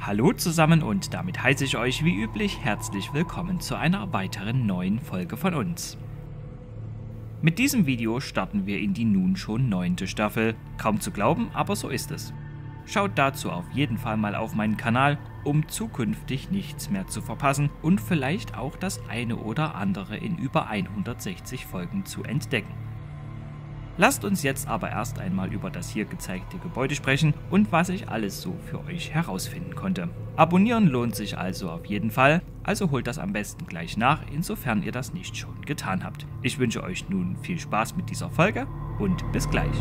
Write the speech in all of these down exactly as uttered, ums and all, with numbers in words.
Hallo zusammen und damit heiße ich euch wie üblich herzlich willkommen zu einer weiteren neuen Folge von uns. Mit diesem Video starten wir in die nun schon neunte Staffel. Kaum zu glauben, aber so ist es. Schaut dazu auf jeden Fall mal auf meinen Kanal, um zukünftig nichts mehr zu verpassen und vielleicht auch das eine oder andere in über hundertsechzig Folgen zu entdecken. Lasst uns jetzt aber erst einmal über das hier gezeigte Gebäude sprechen und was ich alles so für euch herausfinden konnte. Abonnieren lohnt sich also auf jeden Fall, also holt das am besten gleich nach, insofern ihr das nicht schon getan habt. Ich wünsche euch nun viel Spaß mit dieser Folge und bis gleich.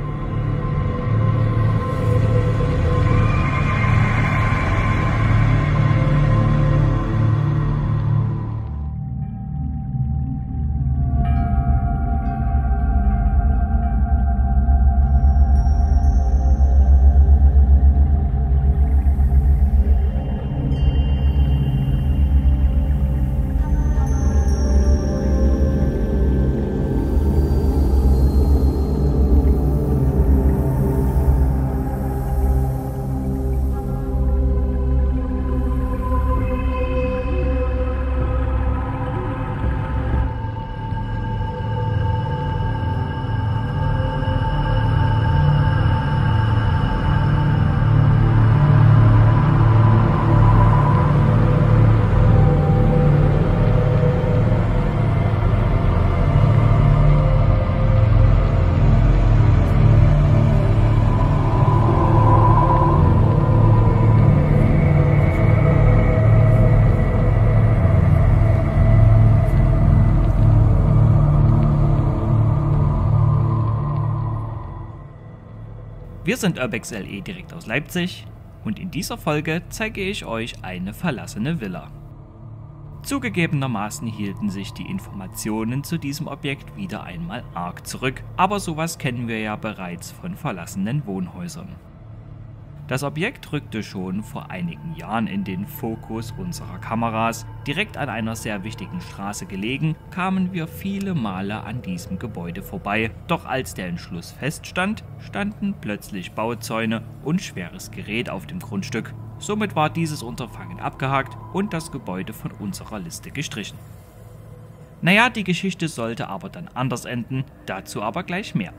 Wir sind Urbex L E direkt aus Leipzig und in dieser Folge zeige ich euch eine verlassene Villa. Zugegebenermaßen hielten sich die Informationen zu diesem Objekt wieder einmal arg zurück, aber sowas kennen wir ja bereits von verlassenen Wohnhäusern. Das Objekt rückte schon vor einigen Jahren in den Fokus unserer Kameras. Direkt an einer sehr wichtigen Straße gelegen, kamen wir viele Male an diesem Gebäude vorbei. Doch als der Entschluss feststand, standen plötzlich Bauzäune und schweres Gerät auf dem Grundstück. Somit war dieses Unterfangen abgehakt und das Gebäude von unserer Liste gestrichen. Naja, die Geschichte sollte aber dann anders enden, dazu aber gleich mehr.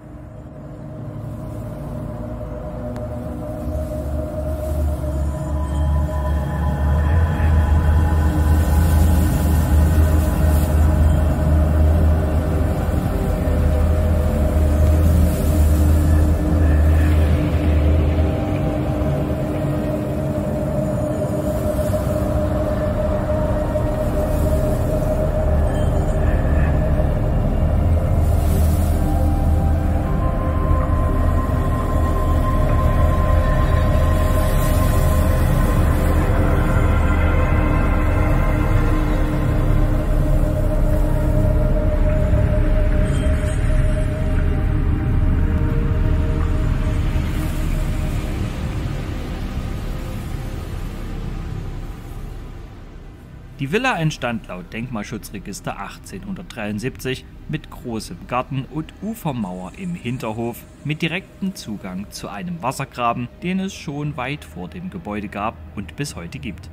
Die Villa entstand laut Denkmalschutzregister achtzehnhundertdreiundsiebzig mit großem Garten und Ufermauer im Hinterhof mit direktem Zugang zu einem Wassergraben, den es schon weit vor dem Gebäude gab und bis heute gibt.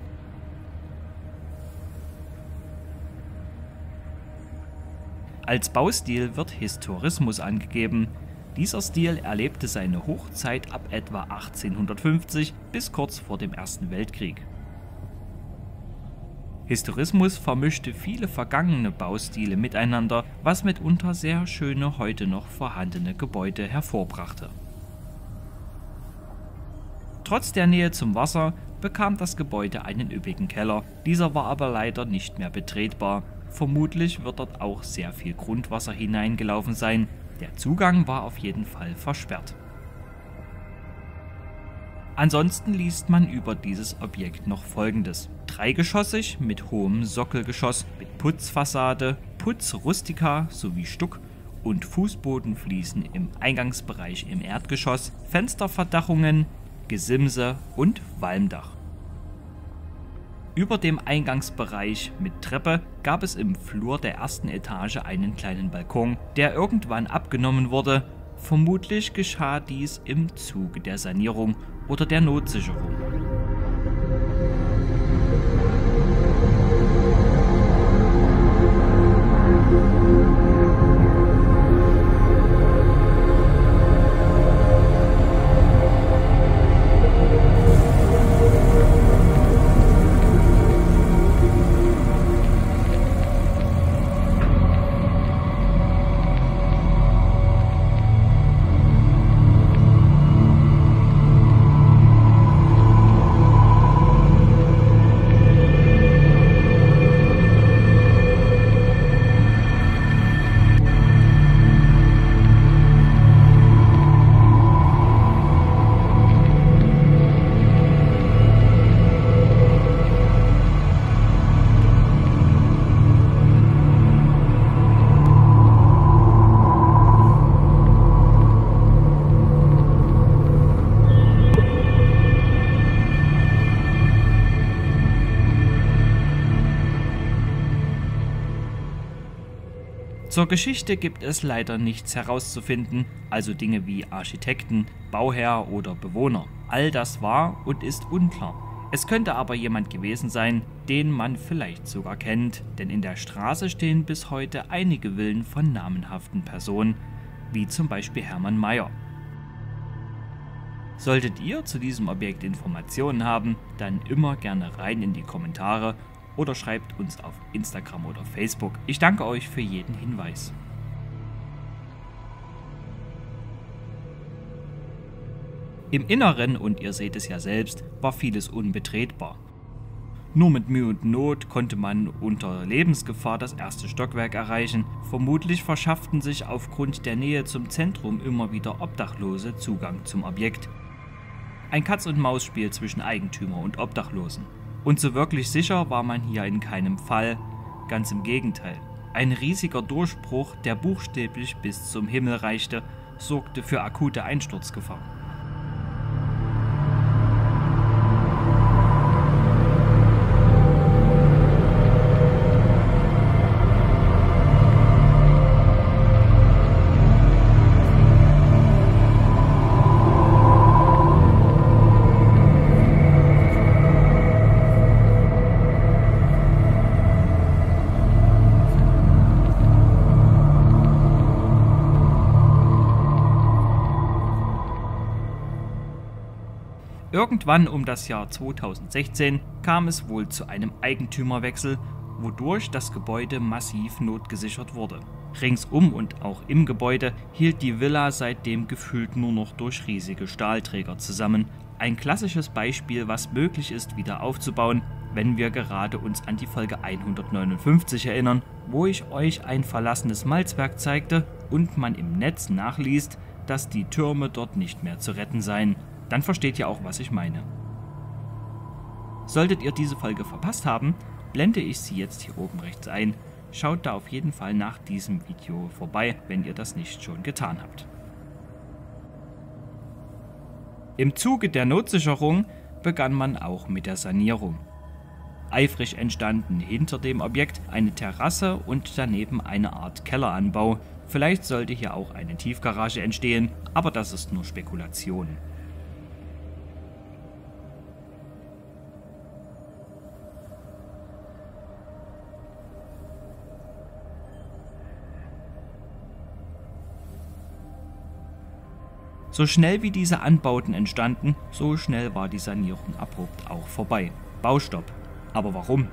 Als Baustil wird Historismus angegeben. Dieser Stil erlebte seine Hochzeit ab etwa achtzehnhundertfünfzig bis kurz vor dem Ersten Weltkrieg. Historismus vermischte viele vergangene Baustile miteinander, was mitunter sehr schöne, heute noch vorhandene Gebäude hervorbrachte. Trotz der Nähe zum Wasser bekam das Gebäude einen üppigen Keller, dieser war aber leider nicht mehr betretbar. Vermutlich wird dort auch sehr viel Grundwasser hineingelaufen sein, der Zugang war auf jeden Fall versperrt. Ansonsten liest man über dieses Objekt noch Folgendes: Dreigeschossig mit hohem Sockelgeschoss mit Putzfassade, Putz Rustica sowie Stuck und Fußbodenfliesen im Eingangsbereich im Erdgeschoss, Fensterverdachungen, Gesimse und Walmdach. Über dem Eingangsbereich mit Treppe gab es im Flur der ersten Etage einen kleinen Balkon, der irgendwann abgenommen wurde. Vermutlich geschah dies im Zuge der Sanierung oder der Notsicherung. Zur Geschichte gibt es leider nichts herauszufinden, also Dinge wie Architekten, Bauherr oder Bewohner. All das war und ist unklar. Es könnte aber jemand gewesen sein, den man vielleicht sogar kennt, denn in der Straße stehen bis heute einige Villen von namenhaften Personen, wie zum Beispiel Hermann Mayer. Solltet ihr zu diesem Objekt Informationen haben, dann immer gerne rein in die Kommentare oder schreibt uns auf Instagram oder Facebook. Ich danke euch für jeden Hinweis. Im Inneren, und ihr seht es ja selbst, war vieles unbetretbar. Nur mit Mühe und Not konnte man unter Lebensgefahr das erste Stockwerk erreichen. Vermutlich verschafften sich aufgrund der Nähe zum Zentrum immer wieder Obdachlose Zugang zum Objekt. Ein Katz-und-Maus-Spiel zwischen Eigentümer und Obdachlosen. Und so wirklich sicher war man hier in keinem Fall, ganz im Gegenteil. Ein riesiger Durchbruch, der buchstäblich bis zum Himmel reichte, sorgte für akute Einsturzgefahr. Irgendwann um das Jahr zweitausendsechzehn kam es wohl zu einem Eigentümerwechsel, wodurch das Gebäude massiv notgesichert wurde. Ringsum und auch im Gebäude hielt die Villa seitdem gefühlt nur noch durch riesige Stahlträger zusammen. Ein klassisches Beispiel, was möglich ist, wieder aufzubauen, wenn wir gerade uns an die Folge hundertneunundfünfzig erinnern, wo ich euch ein verlassenes Malzwerk zeigte und man im Netz nachliest, dass die Türme dort nicht mehr zu retten seien. Dann versteht ihr auch, was ich meine. Solltet ihr diese Folge verpasst haben, blende ich sie jetzt hier oben rechts ein. Schaut da auf jeden Fall nach diesem Video vorbei, wenn ihr das nicht schon getan habt. Im Zuge der Notsicherung begann man auch mit der Sanierung. Eifrig entstanden hinter dem Objekt eine Terrasse und daneben eine Art Kelleranbau. Vielleicht sollte hier auch eine Tiefgarage entstehen, aber das ist nur Spekulation. So schnell wie diese Anbauten entstanden, so schnell war die Sanierung abrupt auch vorbei. Baustopp. Aber warum?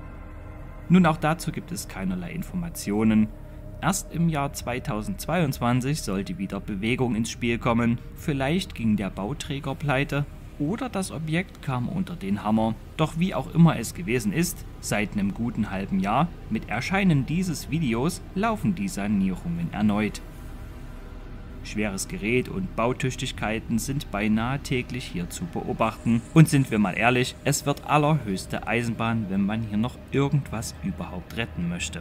Nun, auch dazu gibt es keinerlei Informationen. Erst im Jahr zweitausendzweiundzwanzig sollte wieder Bewegung ins Spiel kommen. Vielleicht ging der Bauträger pleite oder das Objekt kam unter den Hammer. Doch wie auch immer es gewesen ist, seit einem guten halben Jahr mit Erscheinen dieses Videos laufen die Sanierungen erneut. Schweres Gerät und Bautüchtigkeiten sind beinahe täglich hier zu beobachten. Und sind wir mal ehrlich, es wird allerhöchste Eisenbahn, wenn man hier noch irgendwas überhaupt retten möchte.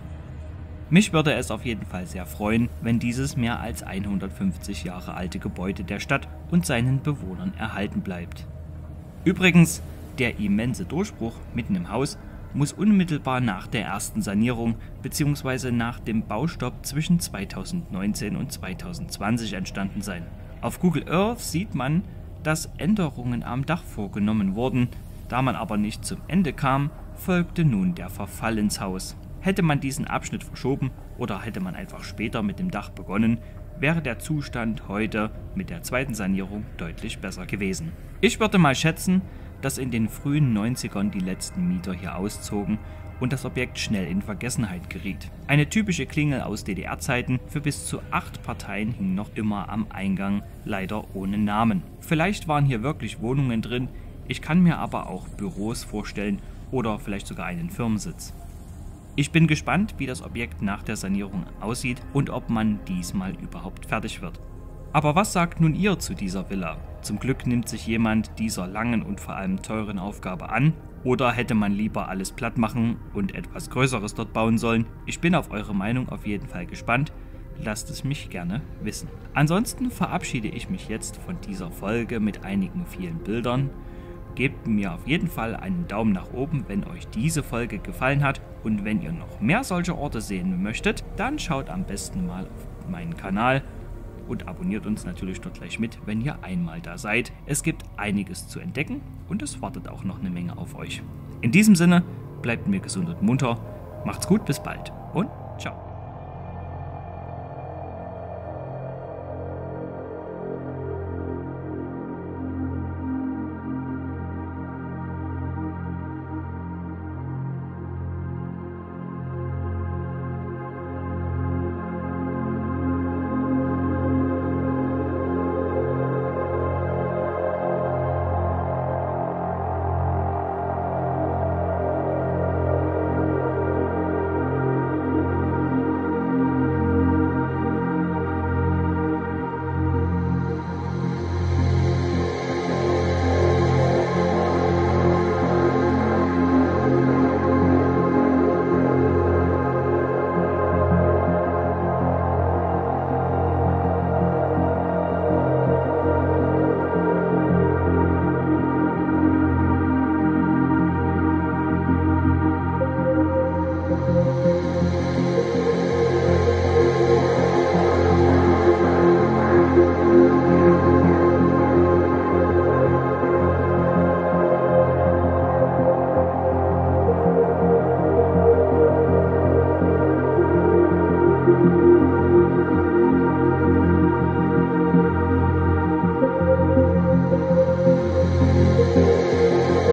Mich würde es auf jeden Fall sehr freuen, wenn dieses mehr als hundertfünfzig Jahre alte Gebäude der Stadt und seinen Bewohnern erhalten bleibt. Übrigens, der immense Durchbruch mitten im Haus muss unmittelbar nach der ersten Sanierung bzw. nach dem Baustopp zwischen zweitausendneunzehn und zweitausendzwanzig entstanden sein. Auf Google Earth sieht man, dass Änderungen am Dach vorgenommen wurden. Da man aber nicht zum Ende kam, folgte nun der Verfall ins Haus. Hätte man diesen Abschnitt verschoben oder hätte man einfach später mit dem Dach begonnen, wäre der Zustand heute mit der zweiten Sanierung deutlich besser gewesen. Ich würde mal schätzen, dass in den frühen neunzigern die letzten Mieter hier auszogen und das Objekt schnell in Vergessenheit geriet. Eine typische Klingel aus D D R-Zeiten für bis zu acht Parteien hing noch immer am Eingang, leider ohne Namen. Vielleicht waren hier wirklich Wohnungen drin, ich kann mir aber auch Büros vorstellen oder vielleicht sogar einen Firmensitz. Ich bin gespannt, wie das Objekt nach der Sanierung aussieht und ob man diesmal überhaupt fertig wird. Aber was sagt nun ihr zu dieser Villa? Zum Glück nimmt sich jemand dieser langen und vor allem teuren Aufgabe an, oder hätte man lieber alles platt machen und etwas Größeres dort bauen sollen? Ich bin auf eure Meinung auf jeden Fall gespannt, lasst es mich gerne wissen. Ansonsten verabschiede ich mich jetzt von dieser Folge mit einigen vielen Bildern gebt mir auf jeden Fall einen Daumen nach oben, wenn euch diese Folge gefallen hat. Und wenn ihr noch mehr solche Orte sehen möchtet, dann schaut am besten mal auf meinen Kanal und abonniert uns natürlich dort gleich mit, wenn ihr einmal da seid. Es gibt einiges zu entdecken und es wartet auch noch eine Menge auf euch. In diesem Sinne, bleibt mir gesund und munter, macht's gut, bis bald und ciao.